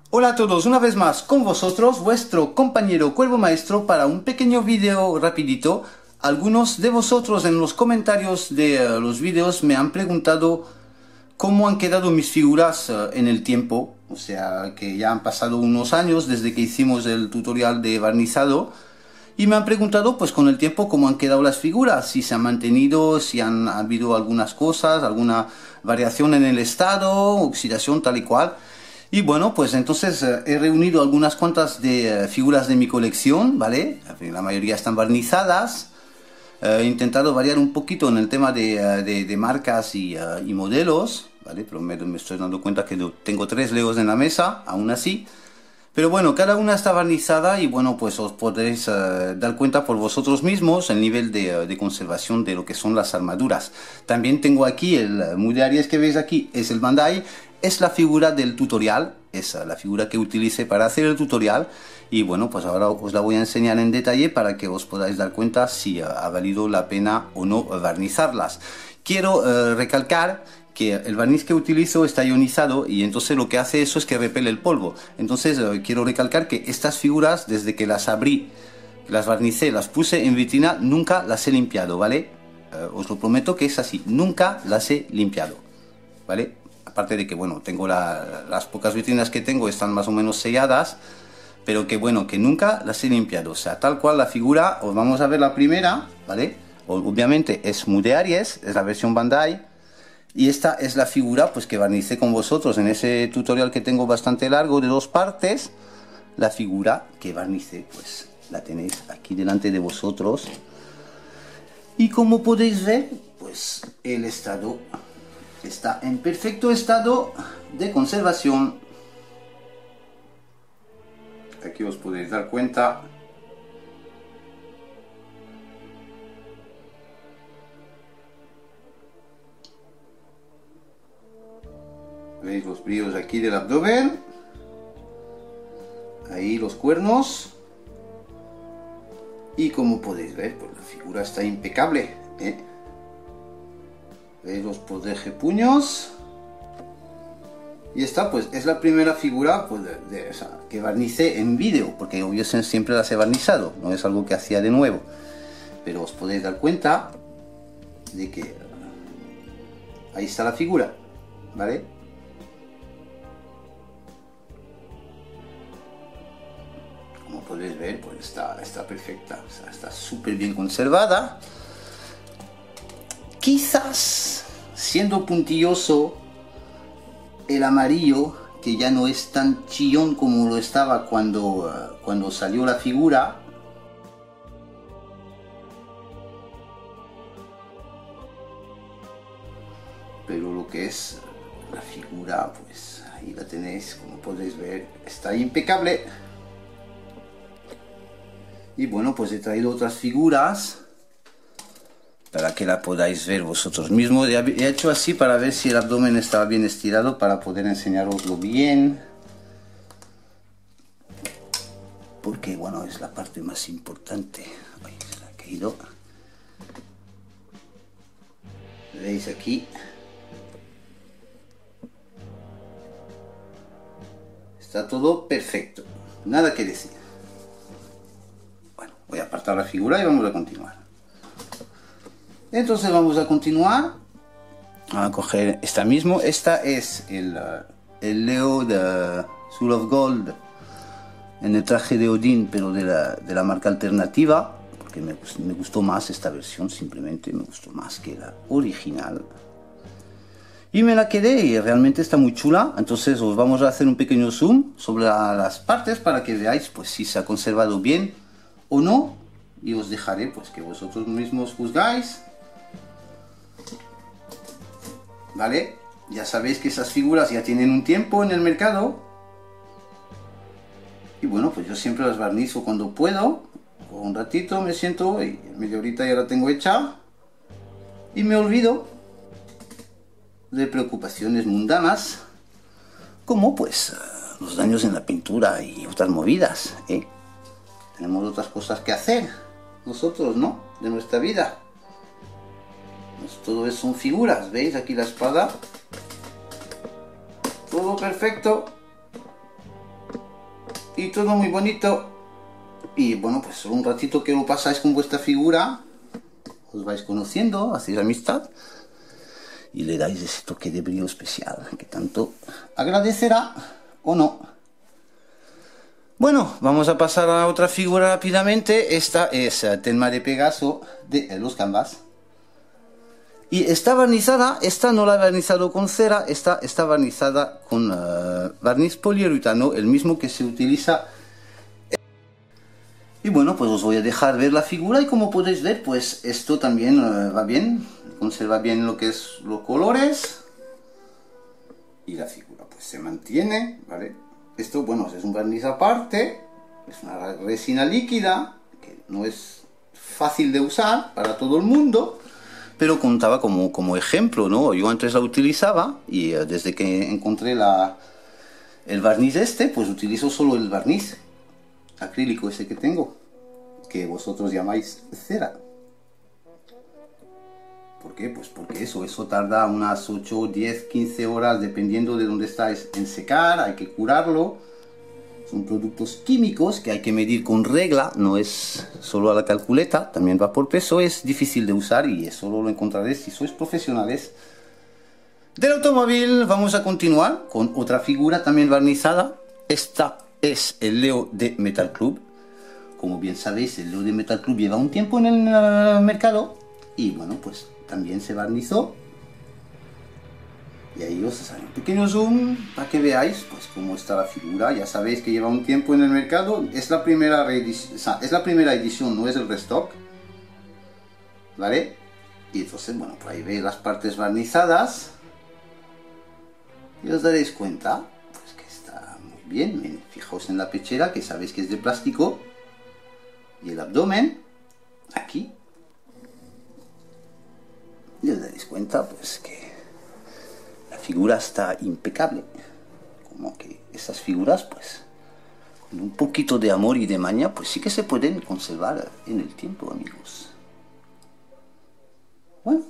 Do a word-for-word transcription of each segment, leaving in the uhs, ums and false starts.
Hola a todos, una vez más con vosotros, vuestro compañero Cuervo Maestro para un pequeño vídeo rapidito. Algunos de vosotros en los comentarios de uh, los vídeos me han preguntado cómo han quedado mis figuras uh, en el tiempo. O sea, que ya han pasado unos años desde que hicimos el tutorial de barnizado. Y me han preguntado pues con el tiempo cómo han quedado las figuras, si se han mantenido, si han habido algunas cosas, alguna variación en el estado, oxidación tal y cual. Y bueno, pues entonces eh, he reunido algunas cuantas de eh, figuras de mi colección, ¿vale? La mayoría están barnizadas. Eh, he intentado variar un poquito en el tema de, uh, de, de marcas y, uh, y modelos, ¿vale? Pero me, me estoy dando cuenta que tengo tres Legos en la mesa, aún así. Pero bueno, cada una está barnizada y bueno, pues os podréis uh, dar cuenta por vosotros mismos el nivel de, uh, de conservación de lo que son las armaduras. También tengo aquí el uh, Mu de Aries que veis aquí, es el Bandai. Es la figura del tutorial, es la figura que utilicé para hacer el tutorial. Y bueno, pues ahora os la voy a enseñar en detalle para que os podáis dar cuenta si ha valido la pena o no barnizarlas. Quiero uh, recalcar que el barniz que utilizo está ionizado y entonces lo que hace eso es que repele el polvo. Entonces uh, quiero recalcar que estas figuras, desde que las abrí, las barnicé, las puse en vitrina, nunca las he limpiado, ¿vale? Uh, os lo prometo que es así, nunca las he limpiado, ¿vale? Aparte de que, bueno, tengo la, las pocas vitrinas que tengo están más o menos selladas, pero que, bueno, que nunca las he limpiado. O sea, tal cual la figura, os vamos a ver la primera, ¿vale? Obviamente es Mu de Aries, es la versión Bandai. Y esta es la figura, pues, que barnicé con vosotros en ese tutorial que tengo bastante largo, de dos partes. La figura que barnicé, pues, la tenéis aquí delante de vosotros. Y como podéis ver, pues, el estado está en perfecto estado de conservación. Aquí os podéis dar cuenta. Veis los brillos aquí del abdomen. Ahí los cuernos. Y como podéis ver, pues la figura está impecable, ¿eh? Veis los protegepuños. Y esta pues es la primera figura pues, de, de, o sea, que barnicé en vídeo, porque obvio siempre las he barnizado, no es algo que hacía de nuevo. Pero os podéis dar cuenta de que ahí está la figura, ¿vale? Como podéis ver, pues está, está perfecta, o sea, está súper bien conservada. Quizás, siendo puntilloso, el amarillo, que ya no es tan chillón como lo estaba cuando, uh, cuando salió la figura. Pero lo que es la figura, pues ahí la tenéis, como podéis ver, está impecable. Y bueno, pues he traído otras figuras para que la podáis ver vosotros mismos. He hecho así para ver si el abdomen estaba bien estirado, para poder enseñaroslo bien, porque bueno, es la parte más importante. Ay, se ha caído. Veis aquí, está todo perfecto, nada que decir. Bueno, voy a apartar la figura y vamos a continuar. Entonces vamos a continuar a coger esta mismo. Esta es el, uh, el Leo de Soul of Gold en el traje de Odín, pero de la, de la marca alternativa, porque me, me gustó más esta versión, simplemente me gustó más que la original. Y me la quedé y realmente está muy chula. Entonces os vamos a hacer un pequeño zoom sobre la, las partes para que veáis pues si se ha conservado bien o no. Y os dejaré pues que vosotros mismos juzgáis. ¿Vale? Ya sabéis que esas figuras ya tienen un tiempo en el mercado. Y bueno, pues yo siempre las barnizo cuando puedo. Un ratito me siento y media horita ya la tengo hecha. Y me olvido de preocupaciones mundanas, como pues los daños en la pintura y otras movidas, ¿eh? Tenemos otras cosas que hacer nosotros, ¿no? De nuestra vida. Pues todo eso son figuras, ¿veis? Aquí la espada, todo perfecto. y todo muy bonito. Y bueno, pues un ratito que lo pasáis con vuestra figura, os vais conociendo, hacéis amistad y le dais ese toque de brillo especial que tanto agradecerá o no. Bueno, vamos a pasar a otra figura rápidamente. Esta es Telma de Pegaso de los Canvas. Y está barnizada, esta no la he barnizado con cera, esta está barnizada con uh, barniz poliuretano, el mismo que se utiliza. Y bueno, pues os voy a dejar ver la figura y como podéis ver, pues esto también uh, va bien, conserva bien lo que es los colores. Y la figura pues se mantiene, ¿vale? Esto, bueno, es un barniz aparte, es una resina líquida, que no es fácil de usar para todo el mundo, pero contaba como, como ejemplo, ¿no? Yo antes la utilizaba y uh, desde que encontré la, el barniz este, pues utilizo solo el barniz acrílico ese que tengo, que vosotros llamáis cera. ¿Por qué? Pues porque eso, eso tarda unas ocho, diez, quince horas, dependiendo de dónde estáis, en secar, hay que curarlo. Son productos químicos que hay que medir con regla, no es solo a la calculeta, también va por peso, es difícil de usar y eso lo encontraréis si sois profesionales del automóvil. Vamos a continuar con otra figura también barnizada. Esta es el Leo de Metal Club. Como bien sabéis, el Leo de Metal Club lleva un tiempo en el uh, mercado y bueno, pues también se barnizó. Y ahí os haré un pequeño zoom para que veáis pues cómo está la figura. Ya sabéis que lleva un tiempo en el mercado. Es la primera reedición, o sea, es la primera edición, no es el restock, ¿vale? Y entonces, bueno, por ahí veis las partes barnizadas y os daréis cuenta pues que está muy bien. Fijaos en la pechera, que sabéis que es de plástico, y el abdomen aquí, y os daréis cuenta pues que la figura está impecable, como que esas figuras pues con un poquito de amor y de maña pues sí que se pueden conservar en el tiempo, amigos. Bueno,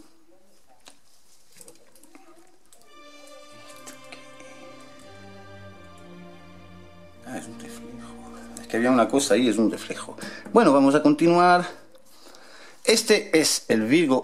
ah, es un reflejo, es que había una cosa ahí, es un reflejo. Bueno, vamos a continuar. Este es el Virgo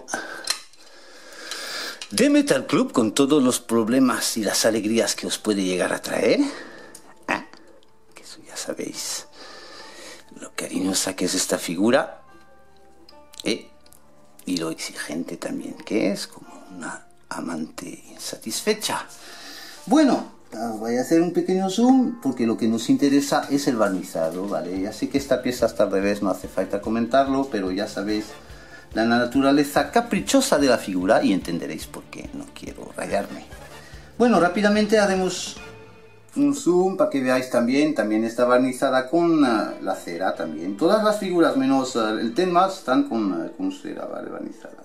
de Metal Club, con todos los problemas y las alegrías que os puede llegar a traer. Ah, que eso ya sabéis lo cariñosa que es esta figura, ¿eh? Y lo exigente también que es, como una amante insatisfecha. Bueno, voy a hacer un pequeño zoom porque lo que nos interesa es el barnizado, ¿vale? Ya sé que esta pieza está al revés, no hace falta comentarlo, pero ya sabéis la naturaleza caprichosa de la figura y entenderéis por qué no quiero rayarme. Bueno, rápidamente haremos un zoom para que veáis también. También está barnizada con uh, la cera también. Todas las figuras menos uh, el tema están con, uh, con cera, ¿vale? Barnizadas.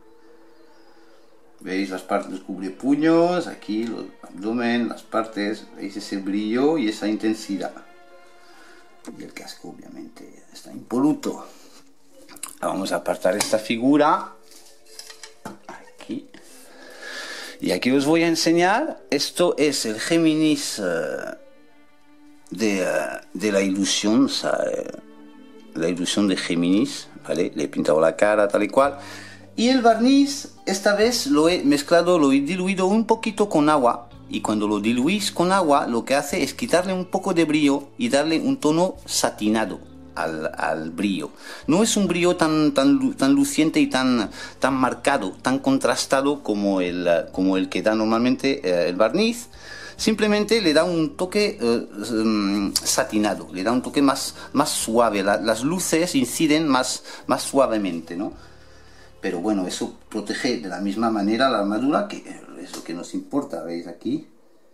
Veis las partes, los cubrepuños, aquí el abdomen, las partes, veis ese brillo y esa intensidad. Y el casco obviamente está impoluto. Vamos a apartar esta figura aquí y aquí os voy a enseñar. Esto es el Géminis uh, de, uh, de la ilusión, o sea, uh, la ilusión de Géminis, ¿vale? Le he pintado la cara tal y cual y el barniz esta vez lo he mezclado, lo he diluido un poquito con agua, y cuando lo diluís con agua lo que hace es quitarle un poco de brillo y darle un tono satinado Al, al brillo. No es un brillo tan, tan, tan luciente y tan, tan marcado, tan contrastado como el, como el que da normalmente eh, el barniz. Simplemente le da un toque eh, um, satinado, le da un toque más, más suave. La, las luces inciden más, más suavemente, ¿no? Pero bueno, eso protege de la misma manera la armadura, que es lo que nos importa, ¿veis aquí?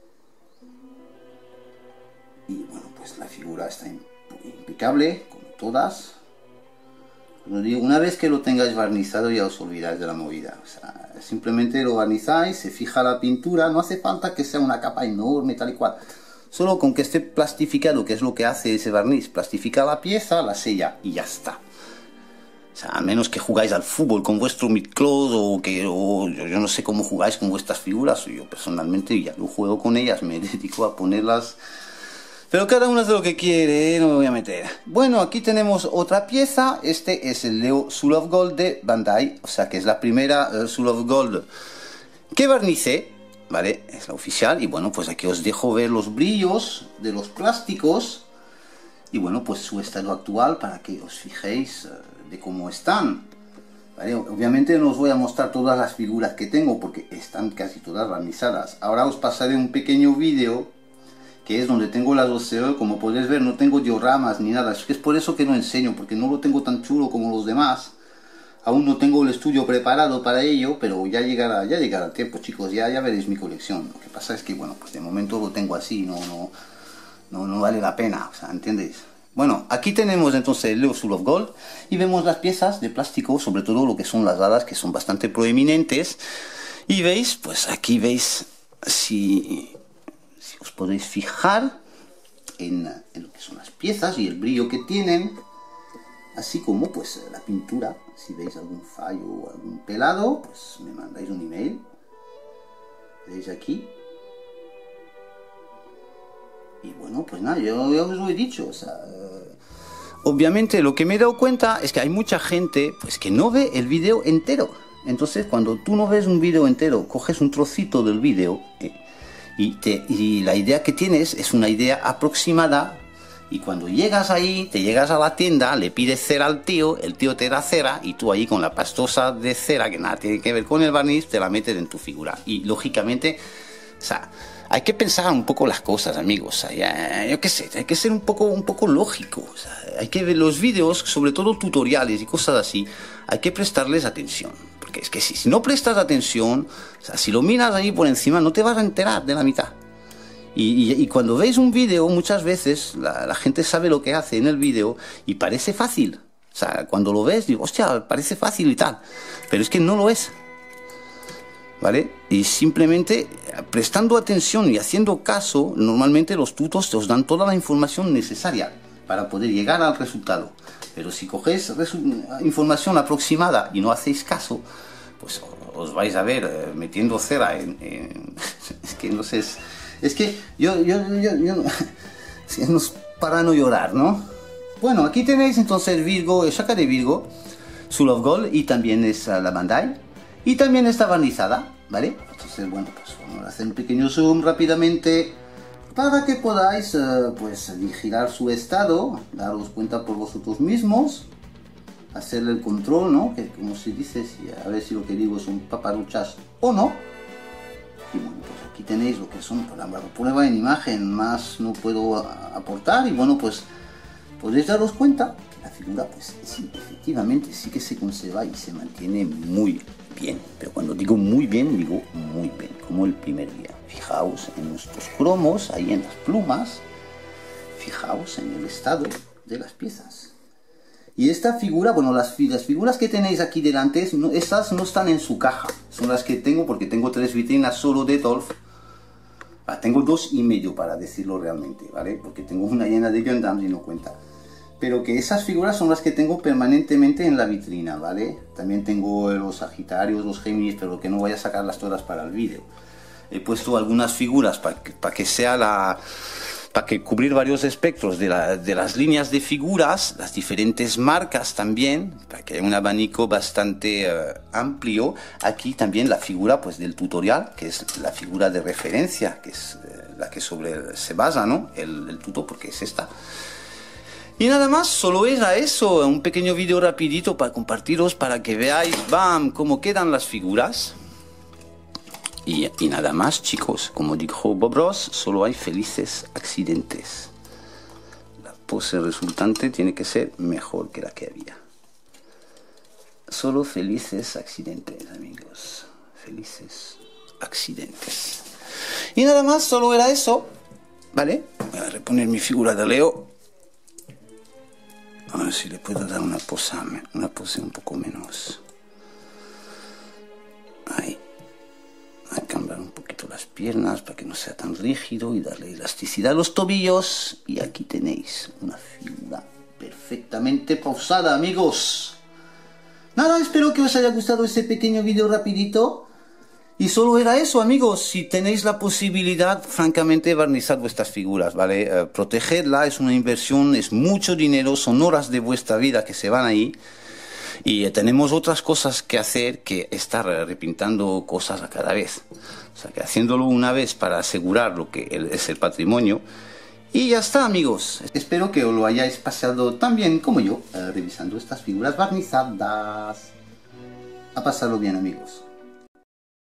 Y bueno, pues la figura está impecable, como todas. Una vez que lo tengáis barnizado ya os olvidáis de la movida. O sea, simplemente lo barnizáis, se fija la pintura, no hace falta que sea una capa enorme tal y cual. Solo con que esté plastificado, que es lo que hace ese barniz, plastifica la pieza, la sella y ya está. O sea, a menos que jugáis al fútbol con vuestro midcloth o que o yo, yo no sé cómo jugáis con vuestras figuras. Yo personalmente ya no juego con ellas, me dedico a ponerlas Pero cada uno hace lo que quiere, ¿eh? No me voy a meter. Bueno, aquí tenemos otra pieza. Este es el Leo Soul of Gold de Bandai. O sea que es la primera uh, Soul of Gold que barnicé, ¿vale? Es la oficial. Y bueno, pues aquí os dejo ver los brillos de los plásticos. Y bueno, pues su estado actual para que os fijéis uh, de cómo están. ¿Vale? Obviamente no os voy a mostrar todas las figuras que tengo porque están casi todas barnizadas. Ahora os pasaré un pequeño vídeo que es donde tengo las Oceo. Como podéis ver, no tengo dioramas ni nada. Es que es por eso que no enseño, porque no lo tengo tan chulo como los demás. Aún no tengo el estudio preparado para ello, pero ya llegará, ya llegará el tiempo, chicos. Ya, ya veréis mi colección. Lo que pasa es que, bueno, pues de momento lo tengo así, no, no, no, no vale la pena, o sea, ¿entendéis? Bueno, aquí tenemos entonces el Leo Soul of Gold y vemos las piezas de plástico, sobre todo lo que son las alas, que son bastante proeminentes. Y veis, pues aquí veis, si, si os podéis fijar en, en lo que son las piezas y el brillo que tienen, así como pues la pintura. Si veis algún fallo o algún pelado, pues me mandáis un email. ¿Veis aquí? Y bueno, pues nada, yo ya os lo he dicho, o sea... Eh, obviamente lo que me he dado cuenta es que hay mucha gente pues que no ve el vídeo entero. Entonces cuando tú no ves un vídeo entero, coges un trocito del vídeo eh, y, te, y la idea que tienes es una idea aproximada. Y cuando llegas ahí, te llegas a la tienda, le pides cera al tío, el tío te da cera y tú ahí con la pastosa de cera, que nada tiene que ver con el barniz, te la metes en tu figura. Y lógicamente, o sea... Hay que pensar un poco las cosas, amigos. O sea, yo qué sé, hay que ser un poco, un poco lógico. O sea, hay que ver los vídeos, sobre todo tutoriales y cosas así, hay que prestarles atención. Porque es que si, si no prestas atención, o sea, si lo miras ahí por encima, no te vas a enterar de la mitad. Y, y, y cuando veis un vídeo, muchas veces la, la gente sabe lo que hace en el vídeo y parece fácil. O sea, cuando lo ves, digo, hostia, parece fácil y tal. Pero es que no lo es. ¿Vale? Y simplemente prestando atención y haciendo caso, normalmente los tutos te os dan toda la información necesaria para poder llegar al resultado. Pero si cogéis información aproximada y no hacéis caso, pues os vais a ver eh, metiendo cera en, en... Es que no sé, es, es que yo, yo, yo, yo es no es para no llorar, ¿no? Bueno, aquí tenéis entonces Virgo, Shaka de Virgo, Soul of Gold, y también es la Bandai. Y también está barnizada, ¿vale? Entonces, bueno, pues vamos a hacer un pequeño zoom rápidamente para que podáis, eh, pues, vigilar su estado, daros cuenta por vosotros mismos, hacerle el control, ¿no? Que como se dice, si, a ver si lo que digo son paparuchas o no. Y bueno, pues aquí tenéis lo que son, por la prueba en imagen, más no puedo aportar. Y bueno, pues podéis daros cuenta que la figura, pues, sí, efectivamente sí que se conserva y se mantiene muy bien. Pero cuando digo muy bien, digo muy bien, como el primer día. Fijaos en nuestros cromos, ahí en las plumas. Fijaos en el estado de las piezas. Y esta figura, bueno, las, las figuras que tenéis aquí delante, no, estas no están en su caja. Son las que tengo porque tengo tres vitrinas solo de Dolph. Ah, tengo dos y medio para decirlo realmente, ¿vale? Porque tengo una llena de Gundams y no cuenta. Pero que esas figuras son las que tengo permanentemente en la vitrina, ¿vale? También tengo los Sagitarios, los Géminis, pero que no voy a sacarlas todas para el vídeo. He puesto algunas figuras para que, para que sea la... para que cubrir varios espectros de, la, de las líneas de figuras, las diferentes marcas también, para que haya un abanico bastante uh, amplio. Aquí también la figura pues del tutorial, que es la figura de referencia, que es uh, la que sobre se basa, ¿no? El, el tuto, porque es esta. Y nada más, solo era eso, un pequeño vídeo rapidito para compartiros, para que veáis, bam, cómo quedan las figuras. Y, y nada más, chicos, como dijo Bob Ross, solo hay felices accidentes. La pose resultante tiene que ser mejor que la que había. Solo felices accidentes, amigos. Felices accidentes. Y nada más, solo era eso. ¿Vale? Voy a reponer mi figura de Leo. A ver si le puedo dar una pose, una pose un poco menos. Ahí. A cambiar un poquito las piernas para que no sea tan rígido y darle elasticidad a los tobillos. Y aquí tenéis una figura perfectamente pausada, amigos. Nada, espero que os haya gustado este pequeño vídeo rapidito. Y solo era eso, amigos. Si tenéis la posibilidad, francamente, barnizad vuestras figuras, ¿vale? Eh, protegerla es una inversión, es mucho dinero, son horas de vuestra vida que se van ahí. Y eh, tenemos otras cosas que hacer que estar eh, repintando cosas a cada vez. O sea, que haciéndolo una vez para asegurar lo que el, es el patrimonio. Y ya está, amigos. Espero que os lo hayáis pasado tan bien como yo, eh, revisando estas figuras barnizadas. A pasarlo bien, amigos.